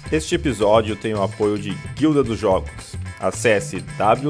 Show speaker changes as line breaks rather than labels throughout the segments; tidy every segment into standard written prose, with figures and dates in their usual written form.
Este episódio tem o apoio de Guilda dos Jogos. Acesse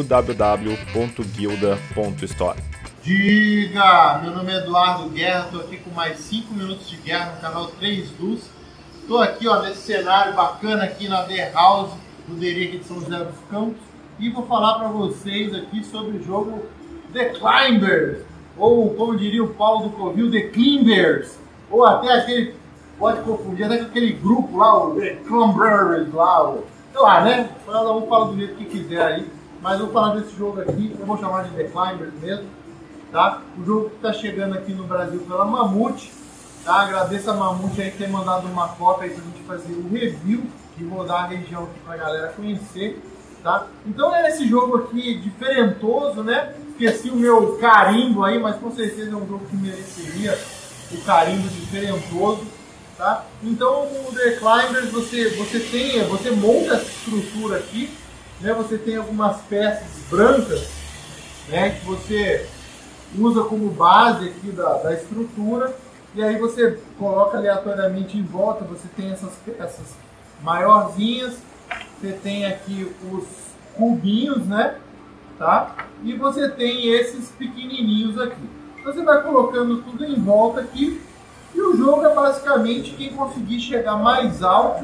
www.guilda.store.
Diga! Meu nome é Eduardo Guerra, estou aqui com mais 5 minutos de guerra no canal 3 Luz. Estou aqui nesse cenário bacana aqui na The House, luderia aqui de São José dos Campos, e vou falar para vocês aqui sobre o jogo The Climbers, ou como diria o Paulo do Covil, The Climbers, ou até aquele, pode confundir, até com aquele grupo lá, o The Climbers lá, sei lá, né? Cada um fala do jeito que quiser aí, mas eu vou falar desse jogo aqui, eu vou chamar de The Climbers mesmo, tá? O jogo que está chegando aqui no Brasil pela Mamute, tá? Agradeço a Mamute aí ter mandado uma cópia aí pra gente fazer o review e rodar a região aqui pra galera conhecer, tá? Então é esse jogo aqui diferentoso, né? Esqueci o meu carimbo aí, mas com certeza é um jogo que mereceria o carimbo diferentoso, tá? Então o The Climbers você monta essa estrutura aqui, né? Você tem algumas peças brancas, né? Que você usa como base aqui da estrutura, e aí você coloca aleatoriamente em volta. Você tem essas peças maiorzinhas, você tem aqui os cubinhos, né? Tá? E você tem esses pequenininhos aqui. Você vai colocando tudo em volta aqui, e o jogo é basicamente quem conseguir chegar mais alto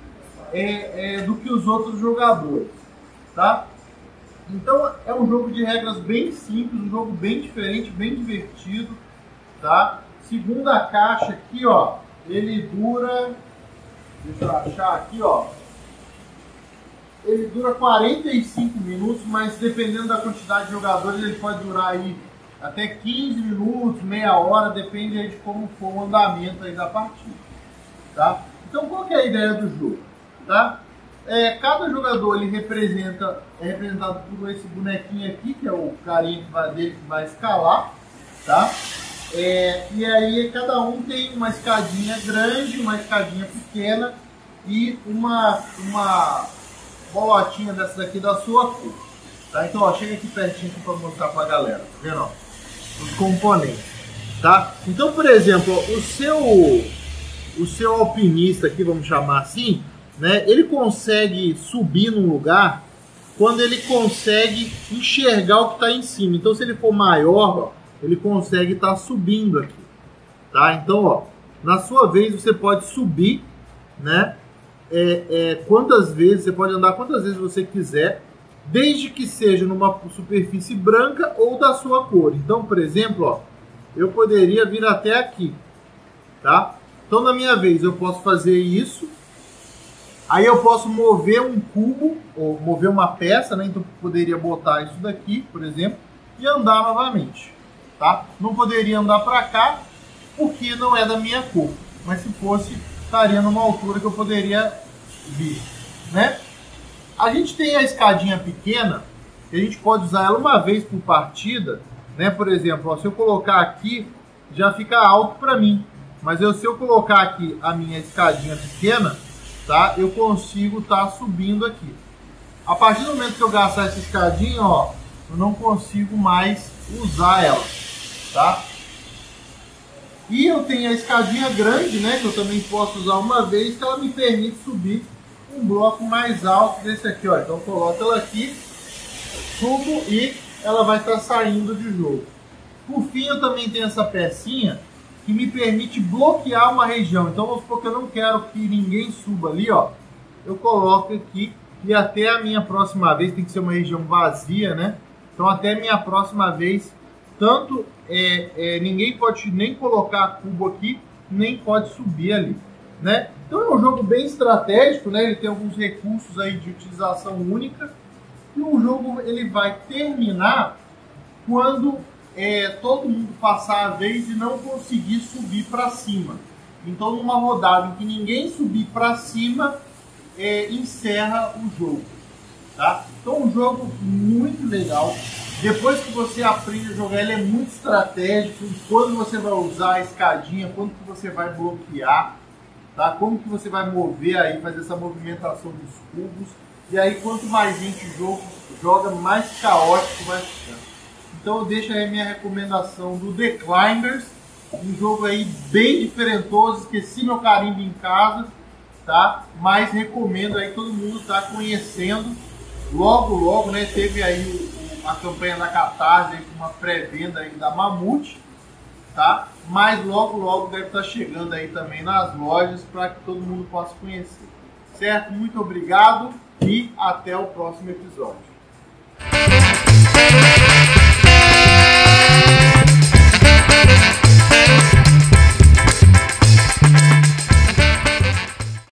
do que os outros jogadores, tá? Então é um jogo de regras bem simples, um jogo bem diferente, bem divertido, tá? Segundo a caixa aqui, ó, ele dura, deixa eu achar aqui, ó, ele dura 45 minutos, mas dependendo da quantidade de jogadores, ele pode durar aí até 15 minutos, meia hora, depende aí de como for o andamento aí da partida, tá? Então qual que é a ideia do jogo, tá? Cada jogador ele é representado por esse bonequinho aqui, que é o carinha que vai escalar, tá? E aí cada um tem uma escadinha grande, uma escadinha pequena e uma bolotinha dessa daqui da sua cor, tá? Então ó, chega aqui pertinho para mostrar para a galera, tá vendo? Ó, os componentes, tá? Então, por exemplo, ó, o seu alpinista aqui, vamos chamar assim, né? Ele consegue subir num lugar quando ele consegue enxergar o que está em cima. Então, se ele for maior, ó, ele consegue estar subindo aqui, tá? Então, ó, na sua vez você pode subir, né? Quantas vezes você pode andar, quantas vezes você quiser, desde que seja numa superfície branca ou da sua cor. Então, por exemplo, ó, eu poderia vir até aqui, tá? Então, na minha vez, eu posso fazer isso. Aí eu posso mover um cubo, ou mover uma peça, né? Então eu poderia botar isso daqui, por exemplo, e andar novamente, tá? Não poderia andar para cá, porque não é da minha cor. Mas se fosse, estaria numa altura que eu poderia vir, né? A gente tem a escadinha pequena, que a gente pode usar ela uma vez por partida, né? Por exemplo, ó, se eu colocar aqui, já fica alto para mim. Mas se eu colocar aqui a minha escadinha pequena, tá? Eu consigo estar subindo aqui. A partir do momento que eu gastar essa escadinha, ó, eu não consigo mais usar ela, tá? E eu tenho a escadinha grande, né? Que eu também posso usar uma vez, que ela me permite subir um bloco mais alto desse aqui, ó. Então eu coloco ela aqui, subo e ela vai estar saindo de jogo. Por fim, eu também tenho essa pecinha que me permite bloquear uma região. Então vamos supor que eu não quero que ninguém suba ali, ó. Eu coloco aqui e até a minha próxima vez, tem que ser uma região vazia, né? Então até a minha próxima vez, tanto ninguém pode nem colocar cubo aqui, nem pode subir ali, né? Então é um jogo bem estratégico, né? Ele tem alguns recursos aí de utilização única, e o jogo ele vai terminar quando todo mundo passar a vez e não conseguir subir para cima. Então, numa rodada em que ninguém subir para cima, encerra o jogo, tá? Então, um jogo muito legal. Depois que você aprende a jogar, ele é muito estratégico. Quando você vai usar a escadinha, quando que você vai bloquear, tá? Como que você vai mover aí, fazer essa movimentação dos cubos. E aí, quanto mais gente joga, mais caótico vai ficar. Então eu deixo aí a minha recomendação do The Climbers, um jogo aí bem diferentoso. Esqueci meu carimbo em casa, tá? Mas recomendo aí todo mundo tá conhecendo. Logo, né? Teve aí a campanha da Catarse aí com uma pré-venda aí da Mamute, tá? Mas logo deve estar chegando aí também nas lojas para que todo mundo possa conhecer. Certo? Muito obrigado e até o próximo episódio.